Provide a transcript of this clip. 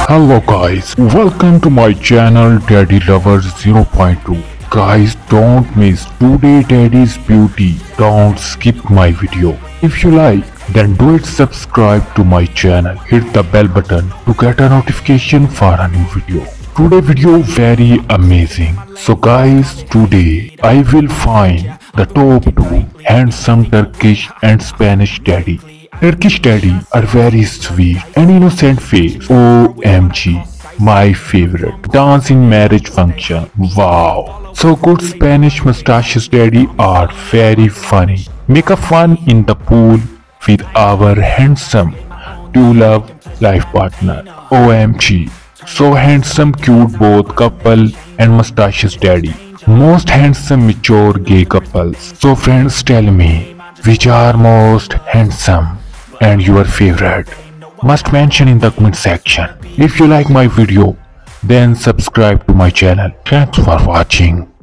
Hello guys, welcome to my channel Daddy Lovers 0.2. Guys, don't miss today Daddy's beauty. Don't skip my video. If you like, then do it. Subscribe to my channel. Hit the bell button to get a notification for a new video. Today video very amazing. So guys, today I will find the top 2 handsome Turkish and Spanish daddy. Turkish daddy are very sweet and innocent face. OMG, my favorite. Dance in marriage function. Wow. So good. Spanish mustaches daddy are very funny. Make a fun in the pool with our handsome true love life partner. OMG. So handsome, cute both couple and mustaches daddy. Most handsome mature gay couples. So friends, tell me which are most handsome and your favorite. Must mention in the comment section. If you like my video, then subscribe to my channel. Thanks for watching.